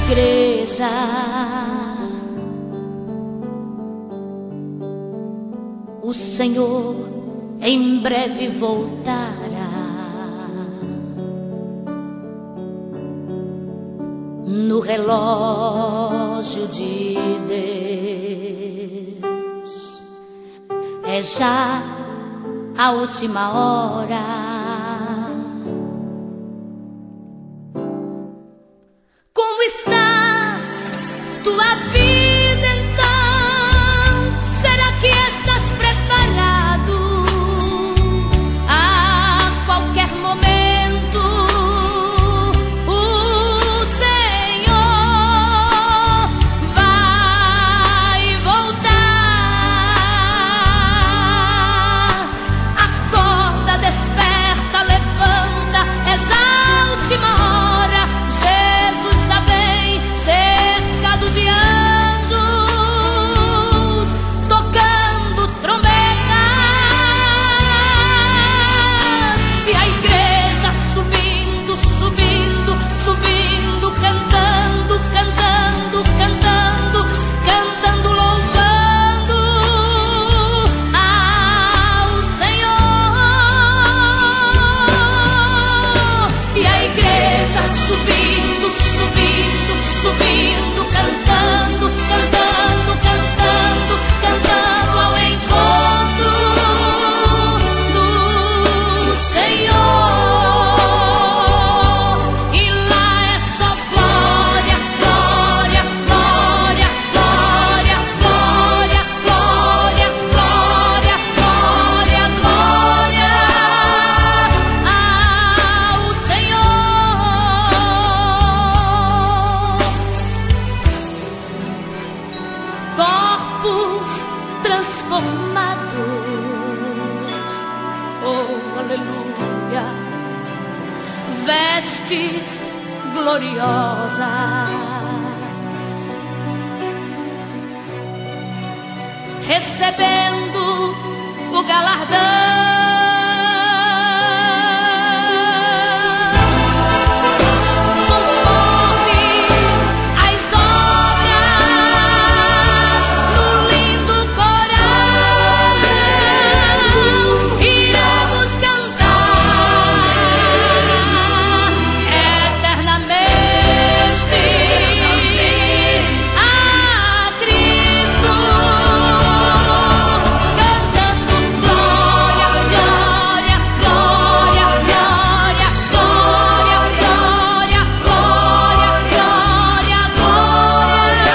igreja o Senhor em breve voltará. No relógio de Deus é já a última hora. Como está tua vida então? Será que estás preparado? A qualquer momento o Senhor vai voltar. Acorda, desperta, levanta, é já a última hora. Jesus já vem cercado de anjos, tocando trombetas, e a igreja subindo, subindo, subindo, cantando, cantando, cantando, cantando, louvando ao Senhor. E a igreja subindo, subindo, subindo, cantando, cantando, cantando, cantando ao encontro do Senhor. E lá é só glória, glória, glória, glória, glória, glória, glória, glória, glória ao Senhor. Corpos transformados, oh aleluia, vestes gloriosas, recebendo o galardão. Conforme as obras do lindo coral, iremos cantar eternamente a Cristo, cantando glória, glória, glória, glória, glória, glória, glória, glória, glória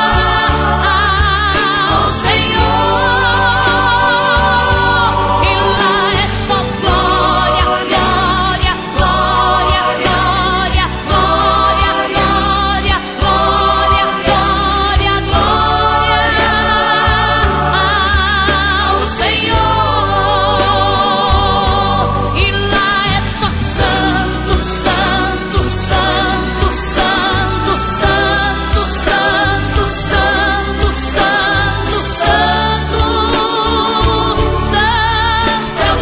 ao Senhor. E lá é só glória, glória, glória, glória, glória, glória, glória, glória, glória ao Senhor. E lá é só santo, santo, santo, santo, santo, santo, santo, santo, santo, santo é o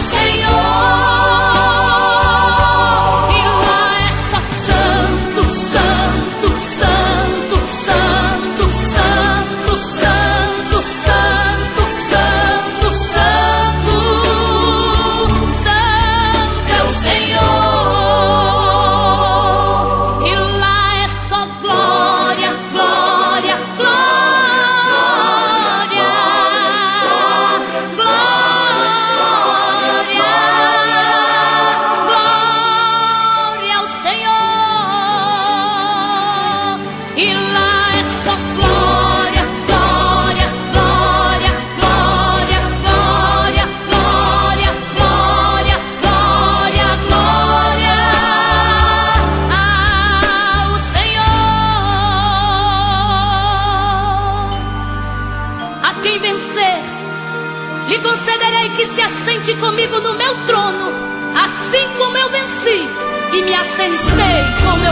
Senhor. E lá é só santo, santo, santo, santo, santo, santo, santo, santo, santo, santo é o Senhor. E lá é só glória, glória, glória, glória, glória ao Senhor. E lá é só glória, glória, glória, glória, glória, glória, glória, glória, glória ao Senhor. A quem vencer, lhe concederei que se assente comigo no meu trono, assim como eu venci e me assentei com